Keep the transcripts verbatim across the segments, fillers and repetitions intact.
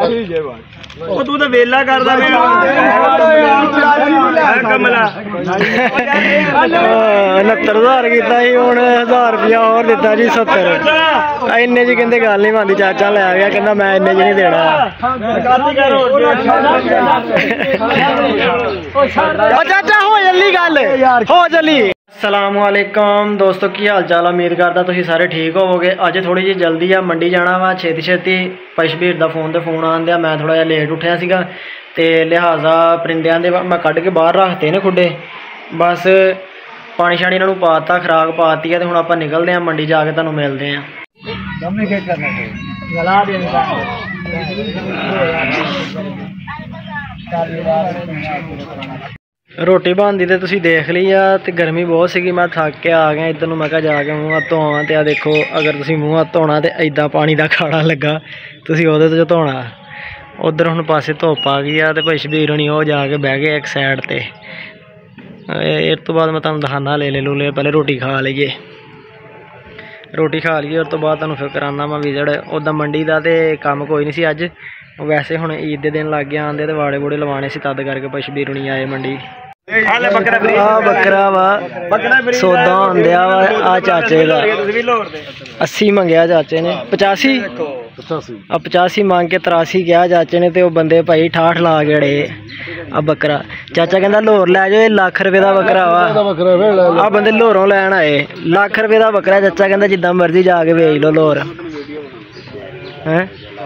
ਉਹ ਤੂੰ ਤਾਂ ਵੇਲਾ ਕਰਦਾ ਕਮਲਾ उनहत्तर हज़ार किया ही हूँ हज़ार रुपया और दिता जी सत्तर इन्ने जी कहते गल नहीं बनती चाचा लै गया कहना मैं इन्ने जी नहीं देना चाचा हो जल्दी गल हो जल्दी। अस्सलामुअलैकुम दोस्तों की हाल चाल उम्मीद करता तुसीं सारे ठीक होवोगे। अज थोड़ी जी जल्दी आ मंडी जाना वा छेती छेती पशबीर का फोन तो फोन आन दिया मैं थोड़ा जिहा लेट उठिया सीगा ते लिहाजा परिंदियां दे मैं कढ़ के बाहर रखते ने खुडे बस पानी शानी इन्होंने पाता खुराक पाती है तो हुण आपां निकलते हैं मंडी जाके तुहानूं मिलते हैं। रोटी बनती तो तुसीं देख ली आ ते गर्मी बहुत सी मैं थक के आ गया इधर मैं जाके मूँह हत्थ धोवां ते आ देखो अगर तुसीं मूँह हत्थ धोना तो इदां पानी का खाड़ा लगा तुसीं उहदे तो धोना। उधर हुण पासे धुप्प आ गई आ ते पशबीर होनी वो जाके बह गए एक साइड ते। इस तो बाद मैं तुहानूं दिखाना ले ले लूले पहले रोटी खा लीए रोटी खा लीए उस तो बाद तुहानूं फिर कराना मैं विजिट उदा मंडी का तो काम कोई नहीं सी अज वैसे हुण ईद के दिन लग गए आंदे तो वाड़े वूड़े लवाने से तद करके पशबीर होनी आए मंडी। आ बकरा वा सौदा आंदिया वा आ चाचे का अस्सी मंगया चाचे ने पचासी आ पचासी मांग के तरासी गया चाचे ने तो बंदे भाई ठाठ ला गए आ बकरा चाचा कहता लाहौर लै जाओ लख रुपये का बकरा वा आ बंदे लाहौरों लैन आए लख रुपये का बकरा चाचा कहता जिदा मर्जी जाके बेच लो लाहौर हैं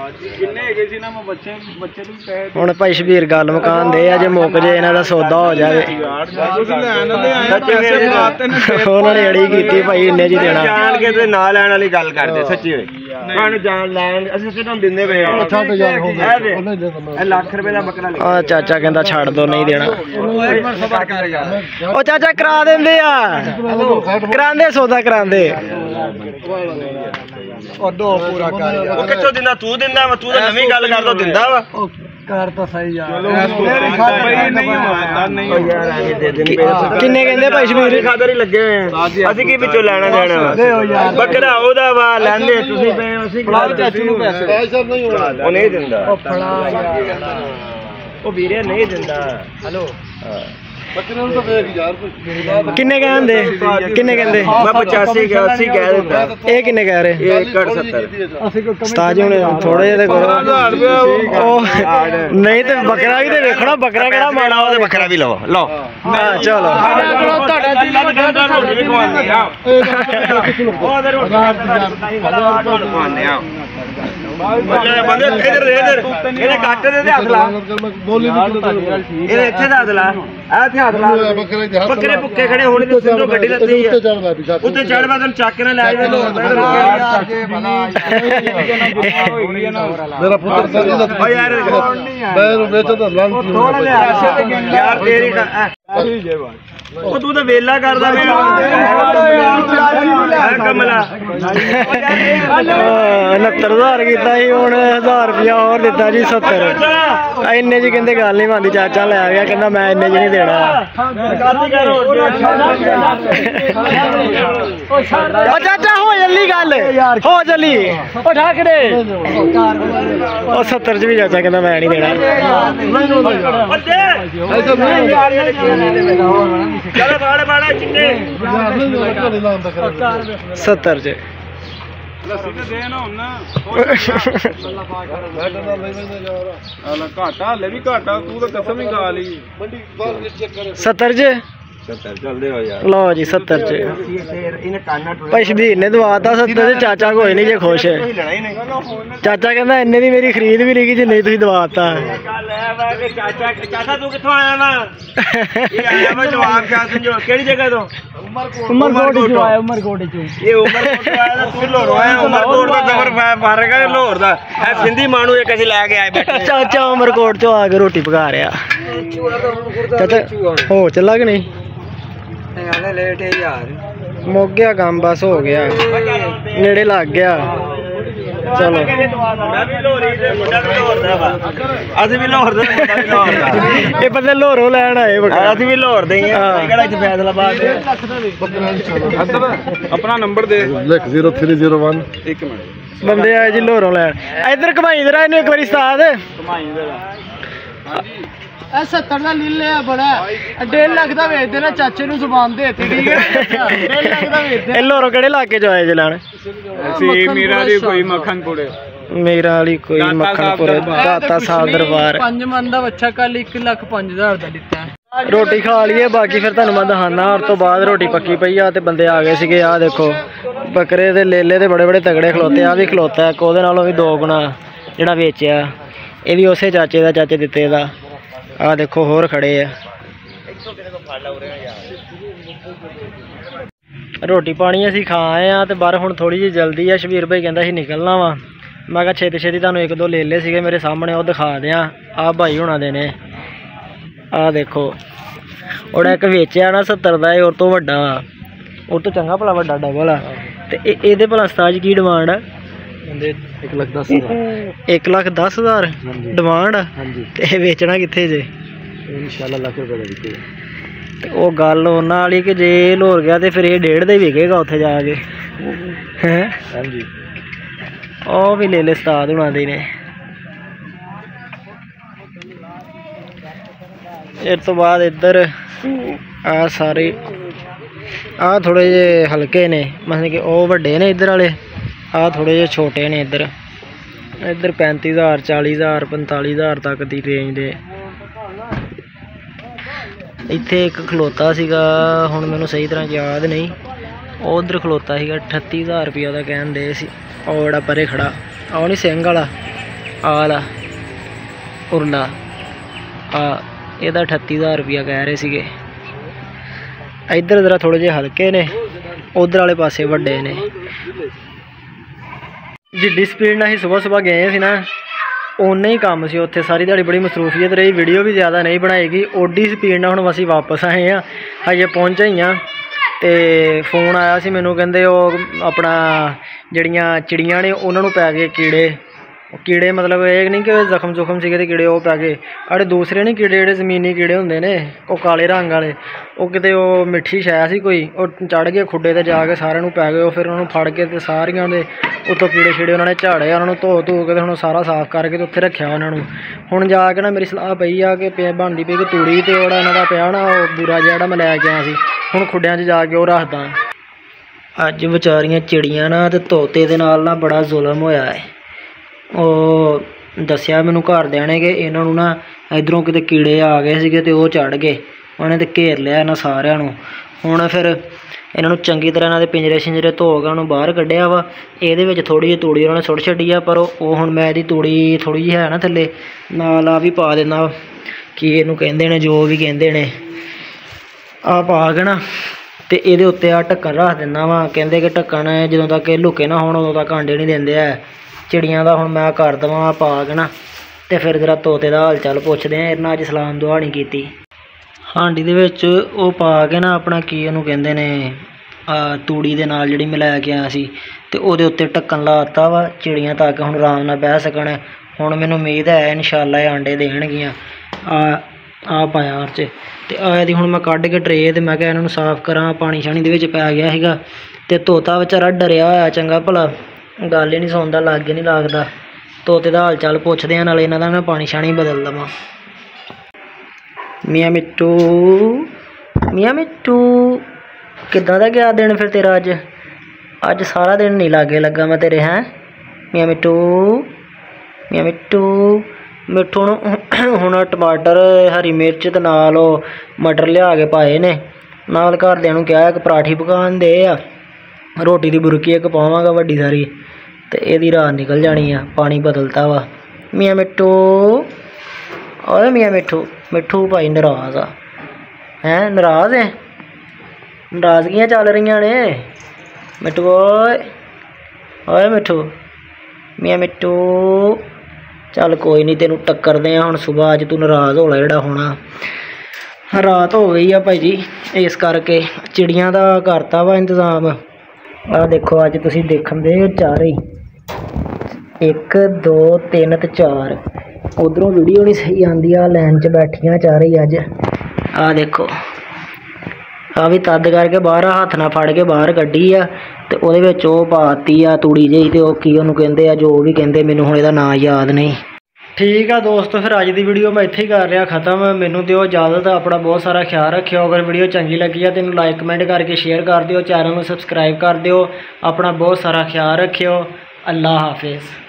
हुण पशबीर गल मुकान दे जे मुक जे इन्हां दा सौदा हो जाए उन्होंने अड़ी की भाई इन्ने जी देना जान के ते ना लैण वाली गल करदे सच्ची होई जान लैण असीं किथों दिंदे पे लख रुपए दा बकरा आ चाचा कहंदा छड़ दो नहीं देना ओ चाचा करा देंदे आ करांदे सौदा करांदे और दो पूरा कर ओ किथों दिंदा तू दिंदा वा तू तां नवीं गल करदा दिंदा वा कर तो सही यार मेरे खातर नहीं होता नहीं ओ यार आगे दे देन किन्ने कहंदे पशबीर खातर ही लगे हैं असि की विचों लेना देना बकरा ओदा वा लैंदे तुसी पे असि चाचू नु पैसे पैसा नहीं होता ओ नहीं दिंदा ओ फड़ा यार ओ वीरे नहीं दिंदा हेलो किन्ने कहंदे किन्ने कहंदे मैं पचासी अस्सी कह देता ये किन्ने कह रहे ये कट सत्तर उस्ताद हुणे थोड़े जे करो ओ नहीं ते बकरा भी ते देखो ना बकरा केड़ा माड़ा हो ते बकरा भी लो लो हां चलो ਤੁਹਾਡਾ दिल रोटी भी खवांदे आ ओ दे रोटी खवांदे आ बंदे इधर इधर ਇਹਨੇ ਕੱਟ ਦੇ ਤੇ ਹੱਥ ਲਾ ਬੋਲੀ ਇਹ ਇੱਥੇ ਦਾ ਹੱਥ ਲਾ ਆ ਇੱਥੇ ਹੱਥ ਲਾ ਬੱਕਰੇ ਭੁੱਕੇ ਖੜੇ ਹੋਣੇ ਤੇ ਸਿੰਧੋ ਗੱਡੀ ਲੱਤੀ ਆ ਉੱਤੇ ਚੜ ਬਾ ਤੈਨੂੰ ਚੱਕ ਕੇ ਨਾ ਲੈ ਜਾਵੇ ਮੇਰਾ ਪੁੱਤਰ ਸਾਰੀ ਦਾ ਓ ਯਾਰ ਮੈਂ ਵੇਚਦਾ ਲੰਚ ਥੋੜਾ ਲਿਆ ਯਾਰ ਤੇਰੀ ਉਹ ਤੂੰ ਤਾਂ ਵੇਲਾ ਕਰਦਾ ਕਮਲਾ उनहत्तर हज़ार किया ही हूँ हज़ार रुपया और दिता जी सत्तर इन्ने जी कहते गल नहीं बनती चाचा लै गया कहना मैं इन्ने जी नहीं देना चाचा हो जल्दी गल हो जल्दी सत्तर च भी चाचा कहना मैं नहीं देना सत्तर च सत्तर च लो जी सत्तर च पशबीर ने दवाता सत्तर च चाचा कोई नहीं जे खुश है चाचा कहना इन्ने दी मेरी खरीद भी नहीं जिन्ने तुसीं दवाता चाचा तू कित्थों आया वा जवाब क्या समझो केड़ी जगह तो उमरकोट चो आया उमरकोट चो ये उमरकोट चो आया तू लाहौर आया उमरकोट दा सफर फर्क है लाहौर दा ए सिंधी मानू एक असीं लै के आए बैठे चाचा उमरकोट चो आके रोटी पका रहा चाचा हो चला कि नहीं लेट है यार मुक गया काम बस हो गया नेड़े लग गया चलो ये बंदे लाहौरों लैन आए असीं भी लाहौर दे फैसलाबाद अपना नंबर दे लिख जीरो थ्री जीरो वन एक मिनट ਬੰਦੇ ਆਏ ਜੀ ਲੋਰੋਂ ਲੈਣ। ਇੱਧਰ ਘਮਾਈ ਜਰਾ ਇਹਨੂੰ ਇੱਕ ਵਾਰੀ ਉਸਤਾਦ। ਇਹ ਸੱਤਰ ਦਾ ਲੀਲ ਲਿਆ ਬੜਾ ਡੇਢ ਲੱਖ ਦਾ ਵੇਚਦੇ ਨਾ ਚਾਚੇ ਨੂੰ ਜ਼ੁਬਾਨ ਦੇ ਦਿੱਤੀ ਠੀਕ ਹੈ ਡੇਢ ਲੱਖ ਦਾ ਵੇਚਦੇ। ਇਹ ਲੋਰੋਂ ਕਿਹੜੇ ਇਲਾਕੇ ਚ ਆਏ ਜੇ ਲੈਣ? ਮੇਰਾ ਵਾਲੀ ਕੋਈ ਮੱਖਣਪੁਰੇ ਮੇਰਾ ਵਾਲੀ ਕੋਈ ਮੱਖਣਪੁਰੇ ਦਾਤਾ ਸਾਹਿਬ ਦਰਬਾਰ। ਪੰਜ ਮਨ ਦਾ ਬੱਚਾ ਕੱਲ ਇੱਕ ਲੱਖ ਪੰਜ ਹਜ਼ਾਰ ਦਾ ਦਿੱਤਾ। ਰੋਟੀ ਖਾ ਲਈਏ ਬਾਕੀ ਫਿਰ ਤੁਹਾਨੂੰ ਮੈਂ ਦਿਖਾਨਾ। ਉਸ ਤੋਂ ਬਾਅਦ ਰੋਟੀ ਪੱਕੀ ਪਈ ਆ ਤੇ ਬੰਦੇ ਆ ਗਏ ਸੀਗੇ। ਆਹ ਦੇਖੋ ਬੱਕਰੇ ਦੇ ਲੇਲੇ ਤੇ ਬੜੇ ਬੜੇ ਤਗੜੇ ਖਲੋਤੇ। ਆ ਵੀ ਖਲੋਤਾ ਇੱਕ ਉਹਦੇ ਨਾਲੋਂ ਵੀ ਦੋ ਗੁਣਾ ਜਿਹੜਾ ਵੇਚਿਆ। ਇਹ ਵੀ ਉਸੇ ਚਾਚੇ ਦਾ ਚਾਚੇ ਦਿੱਤੇ ਦਾ। ਆਹ ਦੇਖੋ ਹੋਰ ਖੜੇ ਆ। ਰੋਟੀ ਪਾਣੀ ਅਸੀਂ ਖਾ ਆਏ ਆ ਤੇ ਬਾਹਰ ਹੁਣ ਥੋੜੀ ਜਿਹੀ ਜਲਦੀ ਆ। ਸ਼ਬੀਰ ਭਾਈ ਕਹਿੰਦਾ ਸੀ ਨਿਕਲਣਾ ਵਾ। ਮੈਂ ਕਿਹਾ ਛੇਤੀ ਛੇਤੀ ਤੁਹਾਨੂੰ ਇੱਕ ਦੋ ਲੇਲੇ ਸੀਗੇ ਮੇਰੇ ਸਾਹਮਣੇ ਉਹ ਦਿਖਾ ਦਿਆਂ। ਆਹ ਭਾਈ ਹੋਣਾ ਦੇ ਨੇ। ਆਹ ਦੇਖੋ ਉਹਦਾ ਇੱਕ ਵੇਚਿਆ ਨਾ ਸੱਤਰ ਦਾ। ਇਹ ਉਹ ਤੋਂ ਵੱਡਾ ਉਹ ਤੋਂ ਚੰਗਾ ਭਲਾ ਵੱਡਾ ਡਬਲ ਆ। ਤੇ ਇਹਦੇ ਭਲਾ ਉਸਤਾਦ ਕੀ ਡਿਮਾਂਡ ਆ? ਇੱਕ ਲੱਖ ਦਸ ਹਜ਼ਾਰ ਇੱਕ ਲੱਖ ਦਸ ਹਜ਼ਾਰ ਡਿਮਾਂਡ ਆ। ਤੇ ਇਹ ਵੇਚਣਾ ਕਿੱਥੇ ਜੇ? ਇਨਸ਼ਾਅੱਲਾ ਲੱਖ ਰੁਪਏ ਦਾ ਵਿਕੇਗਾ। ਤੇ ਉਹ ਗੱਲ ਉਹਨਾਂ ਵਾਲੀ ਕਿ ਜੇ ਲੋਰ ਗਿਆ ਤੇ ਫਿਰ ਇਹ ਡੇਢ ਦਾ ਹੀ ਵਿਕੇਗਾ ਉੱਥੇ ਜਾ ਕੇ ਹੈ। ਹਾਂਜੀ ਉਹ ਵੀ ਲੈ ਲੈ ਉਸਤਾਦ ਹੁਣਾਂ ਦੇ ਨੇ। ਇਸ ਤੋਂ ਬਾਅਦ ਇੱਧਰ ਆ ਸਾਰੇ ਆਹ ਥੋੜੇ ਜਿਹੇ ਹਲਕੇ ਨੇ ਮਤਲਬ ਕਿ ਉਹ ਵੱਡੇ ਨੇ ਇੱਧਰ ਵਾਲੇ। ਆਹ ਥੋੜੇ ਜਿਹੇ ਛੋਟੇ ਨੇ ਇੱਧਰ। ਇੱਧਰ ਪੈਂਤੀ ਹਜ਼ਾਰ ਚਾਲੀ ਹਜ਼ਾਰ ਪੰਤਾਲੀ ਹਜ਼ਾਰ ਤੱਕ ਦੀ ਰੇਂਜ ਦੇ। ਇੱਥੇ ਇੱਕ ਖਲੋਤਾ ਸੀਗਾ ਹੁਣ ਮੈਨੂੰ ਸਹੀ ਤਰ੍ਹਾਂ ਯਾਦ ਨਹੀਂ। ਉਹ ਉੱਧਰ ਖਲੋਤਾ ਸੀਗਾ ਅਠੱਤੀ ਹਜ਼ਾਰ ਰੁਪਈਆ ਦਾ ਕਹਿਣ ਦੇ ਸੀ। ਉਹ ਜਿਹੜਾ ਪਰੇ ਖੜਾ ਉਹ ਨਹੀਂ ਸਿੰਘ ਵਾਲਾ ਆਹ ਵਾਲਾ ਉਰਲਾ ਆ ਇਹਦਾ ਅਠੱਤੀ ਹਜ਼ਾਰ ਰੁਪਈਆ ਕਹਿ ਰਹੇ ਸੀਗੇ। ਇੱਧਰ ਜ਼ਰਾ ਥੋੜ੍ਹੇ ਜਿਹੇ ਹਲਕੇ ਨੇ ਉੱਧਰ ਵਾਲੇ ਪਾਸੇ ਵੱਡੇ ਨੇ। ਜਿੱਡੀ ਸਪੀਡ ਨਾਲ ਅਸੀਂ ਸੁਬਹ ਸੁਬਹ ਗਏ ਸੀ ਨਾ ਓਨਾ ਹੀ ਕੰਮ ਸੀ ਉੱਥੇ। ਸਾਰੀ ਦਿਹਾੜੀ ਬੜੀ ਮਸਰੂਫੀਅਤ ਰਹੀ। ਵੀਡੀਓ ਵੀ ਜ਼ਿਆਦਾ ਨਹੀਂ ਬਣਾਏਗੀ। ਓਡੀ ਸਪੀਡ ਨਾਲ ਹੁਣ ਅਸੀਂ ਵਾਪਸ ਆਏ ਹਾਂ। ਹਜੇ ਪਹੁੰਚੇ ਹੀ ਹਾਂ ਤੇ ਫੋਨ ਆਇਆ ਸੀ ਮੈਨੂੰ ਕਹਿੰਦੇ ਉਹ ਆਪਣਾ ਜਿਹੜੀਆਂ ਚਿੜੀਆਂ ਨੇ ਉਹਨਾਂ ਨੂੰ ਪੈ ਗਏ ਕੀੜੇ। ਕੀੜੇ ਮਤਲਬ ਇਹ ਨਹੀਂ ਕਿ ਜ਼ਖਮ ਜ਼ੁਖਮ ਸੀਗੇ ਤੇ ਕੀੜੇ ਉਹ ਪੈ ਗਏ। ਆੜੇ ਦੂਸਰੇ ਨਹੀਂ ਕੀੜੇ ਜਿਹੜੇ ਜ਼ਮੀਨੀ ਕੀੜੇ ਹੁੰਦੇ ਨੇ ਉਹ ਕਾਲੇ ਰੰਗ ਵਾਲੇ। ਉਹ ਕਿਤੇ ਉਹ ਮਿੱਠੀ ਸ਼ੈ ਸੀ ਕੋਈ ਉਹ ਚੜ੍ਹ ਗਏ ਖੁੱਡੇ ਤੇ ਜਾ ਕੇ ਸਾਰਿਆਂ ਨੂੰ ਪੈ ਗਏ। ਉਹ ਫਿਰ ਉਹਨਾਂ ਨੂੰ ਫੜ ਕੇ ਤੇ ਸਾਰੀਆਂ ਦੇ ਉੱਤੋਂ ਕੀੜੇ ਛੀੜੇ ਉਹਨਾਂ ਨੇ ਝਾੜੇ। ਉਹਨਾਂ ਨੂੰ ਧੋ ਧੋ ਕੇ ਤੇ ਹੁਣ ਸਾਰਾ ਸਾਫ਼ ਕਰਕੇ ਤੇ ਉੱਥੇ ਰੱਖਿਆ ਉਹਨਾਂ ਨੂੰ। ਹੁਣ ਜਾ ਕੇ ਨਾ ਮੇਰੀ ਸਲਾਹ ਪਈ ਆ ਕਿ ਪਿਆ ਬਣਦੀ ਪਈ ਕਿ ਤੂੜੀ ਤੇ ਉਹਦਾ ਇਹਨਾਂ ਦਾ ਪਿਆ ਨਾ ਉਹ ਬੂਰਾ ਜਿਹੜਾ ਮੈਂ ਲੈ ਕੇ ਆਇਆ ਸੀ ਹੁਣ ਖੁੱਡਿਆਂ 'ਚ ਜਾ ਕੇ ਉਹ ਰੱਖਦਾ। ਅੱਜ ਵਿਚਾਰੀਆਂ ਚਿੜੀਆਂ ਨਾ ਤੇ ਤੋਤੇ ਦੇ ਨਾਲ ਨਾ ਬੜਾ ਜ਼ੁਲਮ ਹੋਇਆ ਹੈ। ਉਹ ਦੱਸਿਆ ਮੈਨੂੰ ਘਰਦਿਆਂ ਨੇ ਕਿ ਇਹਨਾਂ ਨੂੰ ਨਾ ਇੱਧਰੋਂ ਕਿਤੇ ਕੀੜੇ ਆ ਗਏ ਸੀਗੇ ਤੇ ਉਹ ਚੜ੍ਹ ਗਏ। ਉਹਨੇ ਤੇ ਘੇਰ ਲਿਆ ਇਹਨਾਂ ਸਾਰਿਆਂ ਨੂੰ। ਹੁਣ ਫਿਰ ਇਹਨਾਂ ਨੂੰ ਚੰਗੀ ਤਰ੍ਹਾਂ ਇਹਨਾਂ ਦੇ ਪਿੰਜਰੇ ਛਿੰਜਰੇ ਧੋ ਕੇ ਉਹਨੂੰ ਬਾਹਰ ਕੱਢਿਆ ਵਾ। ਇਹਦੇ ਵਿੱਚ ਥੋੜ੍ਹੀ ਜਿਹੀ ਤੂੜੀ ਉਹਨਾਂ ਨੇ ਸੁੱਟ ਛੱਡੀ ਆ ਪਰ ਉਹ ਹੁਣ ਮੈਂ ਇਹਦੀ ਤੂੜੀ ਥੋੜ੍ਹੀ ਜਿਹੀ ਹੈ ਨਾ ਥੱਲੇ ਨਾਲ ਆ ਵੀ ਪਾ ਦਿੰਦਾ ਕੀ ਇਹਨੂੰ ਕਹਿੰਦੇ ਨੇ ਜੋ ਵੀ ਕਹਿੰਦੇ ਨੇ। ਆਹ ਪਾ ਕੇ ਨਾ ਤੇ ਇਹਦੇ ਉੱਤੇ ਆ ਢੱਕਣ ਰੱਖ ਦਿੰਦਾ ਵਾ। ਕਹਿੰਦੇ ਕਿ ਢੱਕਣ ਜਦੋਂ ਤੱਕ ਇਹ ਲੁਕੇ ਨਾ ਹੁਣ ਉਦੋਂ ਤੱਕ ਆਂਡੇ ਨਹੀਂ ਦਿੰਦੇ ਹੈ ਚਿੜੀਆਂ ਦਾ। ਹੁਣ ਮੈਂ ਕਰ ਦੇਵਾਂ ਪਾ ਕੇ ਨਾ ਤੇ ਫਿਰ ਜ਼ਰਾ ਤੋਤੇ ਦਾ ਹਾਲ ਚਾਲ ਪੁੱਛਦੇ ਆ। ਇਹਨਾਂ ਅੱਜ ਸਲਾਮ ਦੁਆ ਨਹੀਂ ਕੀਤੀ। ਹਾਂਡੀ ਦੇ ਵਿੱਚ ਉਹ ਪਾ ਕੇ ਨਾ ਆਪਣਾ ਕੀ ਉਹਨੂੰ ਕਹਿੰਦੇ ਨੇ ਤੂੜੀ ਦੇ ਨਾਲ ਜਿਹੜੀ ਮੈਂ ਲੈ ਕੇ ਆਇਆ ਸੀ ਤੇ ਉਹਦੇ ਉੱਤੇ ਢੱਕਣ ਲਾ ਦਿੱਤਾ ਵਾ ਚਿੜੀਆਂ ਤਾਂ ਕਿ ਹੁਣ ਆਰਾਮ ਨਾਲ ਬਹਿ ਸਕਣ। ਹੁਣ ਮੈਨੂੰ ਉਮੀਦ ਹੈ ਇਨਸ਼ਾਅੱਲਾ ਇਹ ਆਂਡੇ ਦੇਣਗੀਆਂ। ਆ ਆ ਪਾਇਆ ਉਹ 'ਚ ਤੇ ਆ ਇਹਦੀ ਹੁਣ ਮੈਂ ਕੱਢ ਕੇ ਟਰੇ ਤੇ ਮੈਂ ਕਿਹਾ ਇਹਨਾਂ ਨੂੰ ਸਾਫ਼ ਕਰਾਂ। ਪਾਣੀ ਸ਼ਾਣੀ ਦੇ ਵਿੱਚ ਪੈ ਗਿਆ ਸੀਗਾ ਤੇ ਤੋਤਾ ਵਿਚਾਰਾ ਡਰਿਆ ਹੋਇਆ ਚੰਗਾ ਭਲਾ ਗੱਲ ਹੀ ਨਹੀਂ ਸੁਣਦਾ ਲਾਗੇ ਨਹੀਂ ਲੱਗਦਾ। ਤੋਤੇ ਦਾ ਹਾਲ ਚਾਲ ਪੁੱਛਦੇ ਆ ਨਾਲੇ ਇਹਨਾਂ ਦਾ ਮੈਂ ਪਾਣੀ ਸ਼ਾਣੀ ਬਦਲ ਦੇਵਾਂ। ਮੀਆਂ ਮਿੱਟੂ ਮੀਆਂ ਮਿੱਟੂ ਕਿੱਦਾਂ ਦਾ ਗਿਆ ਦਿਨ ਫਿਰ ਤੇਰਾ? ਅੱਜ ਅੱਜ ਸਾਰਾ ਦਿਨ ਨਹੀਂ ਲਾਗੇ ਲੱਗਾ ਮੈਂ ਤੇਰੇ। ਹੈਂ ਮੀਆਂ ਮਿੱਟੂ ਮੀਆਂ ਮਿੱਟੂ ਮਿੱਠੂ ਨੂੰ ਹੁਣ ਟਮਾਟਰ ਹਰੀ ਮਿਰਚ ਤੇ ਨਾਲ ਉਹ ਮਟਰ ਲਿਆ ਕੇ ਪਾਏ ਨੇ। ਨਾਲ ਘਰਦਿਆਂ ਨੂੰ ਕਿਹਾ ਇੱਕ ਪਰਾਠੀ ਪਕਾਉਣ ਦੇ ਆ। ਰੋਟੀ ਦੀ ਬੁਰਕੀ ਇੱਕ ਪਾਵਾਂਗਾ ਵੱਡੀ ਸਾਰੀ ਤੇ ਇਹਦੀ ਰਾਤ ਨਿਕਲ ਜਾਣੀ ਆ। ਪਾਣੀ ਬਦਲਤਾ ਵਾ। ਮੀਆਂ ਮਿੱਠੂ ਓਏ ਮੀਆਂ ਮਿੱਠੂ ਮਿੱਠੂ ਭਾਈ ਨਾਰਾਜ਼ ਆ। ਹੈਂ ਨਾਰਾਜ਼ ਹੈ? ਨਾਰਾਜ਼ਗੀਆਂ ਚੱਲ ਰਹੀਆਂ ਨੇ ਮਿੱਠੂ ਓਏ ਓਏ ਮਿੱਠੂ ਮੀਆਂ ਮਿੱਠੂ ਚੱਲ ਕੋਈ ਨਹੀਂ ਤੈਨੂੰ ਟੱਕਰਦੇ ਆ ਹੁਣ ਸੁਬਾਹ। ਅੱਜ ਤੂੰ ਨਾਰਾਜ਼ ਹੋ ਲੈ ਜਿਹੜਾ ਹੋਣਾ। ਰਾਤ ਹੋ ਗਈ ਆ ਭਾਈ ਜੀ ਇਸ ਕਰਕੇ ਚਿੜੀਆਂ ਦਾ ਕਰਤਾ ਵਾ ਇੰਤਜ਼ਾਮ। ਆਹ ਦੇਖੋ ਅੱਜ ਤੁਸੀਂ ਦੇਖਣ ਦੇ ਚਾਰੇ ਇੱਕ ਦੋ ਤਿੰਨ ਤੇ ਚਾਰ। ਉਧਰੋਂ ਵੀਡੀਓ ਨਹੀਂ ਸਹੀ ਆਉਂਦੀ ਆ ਲਾਈਨ 'ਚ ਬੈਠੀਆਂ ਚਾਰੇ ਹੀ ਅੱਜ। ਆਹ ਦੇਖੋ ਤਾਂ ਵੀ ਤਦ ਕਰਕੇ ਬਾਹਰ ਹੱਥ ਨਾਲ ਫੜ ਕੇ ਬਾਹਰ ਕੱਢੀ ਆ ਤੇ ਉਹਦੇ ਵਿੱਚ ਉਹ ਪਾਤੀ ਆ ਤੂੜੀ ਜਿਹੀ ਤੇ ਉਹ ਕੀ ਉਹਨੂੰ ਕਹਿੰਦੇ ਆ ਜੋ ਵੀ ਕਹਿੰਦੇ ਮੈਨੂੰ ਹੁਣ ਇਹਦਾ ਨਾਂ ਯਾਦ ਨਹੀਂ। ਠੀਕ ਆ ਦੋਸਤੋ, ਫਿਰ ਅੱਜ ਦੀ ਵੀਡੀਓ ਮੈਂ ਇੱਥੇ ਹੀ ਕਰ ਰਿਹਾ ख़त्म। ਮੈਨੂੰ ਦਿਓ ਇਜਾਜ਼ਤ, ਆਪਣਾ ਬਹੁਤ ਸਾਰਾ ਖਿਆਲ ਰੱਖਿਓ। ਅਗਰ ਵੀਡੀਓ ਚੰਗੀ ਲੱਗੀ ਆ ਤੈਨੂੰ ਲਾਈਕ ਕਮੈਂਟ ਕਰਕੇ ਸ਼ੇਅਰ ਕਰ ਦਿਓ, ਚੈਨਲ ਨੂੰ ਸਬਸਕ੍ਰਾਈਬ ਕਰ ਦਿਓ। ਆਪਣਾ ਬਹੁਤ ਸਾਰਾ ਖਿਆਲ ਰੱਖਿਓ। ਅੱਲਾ ਹਾਫਿਜ਼।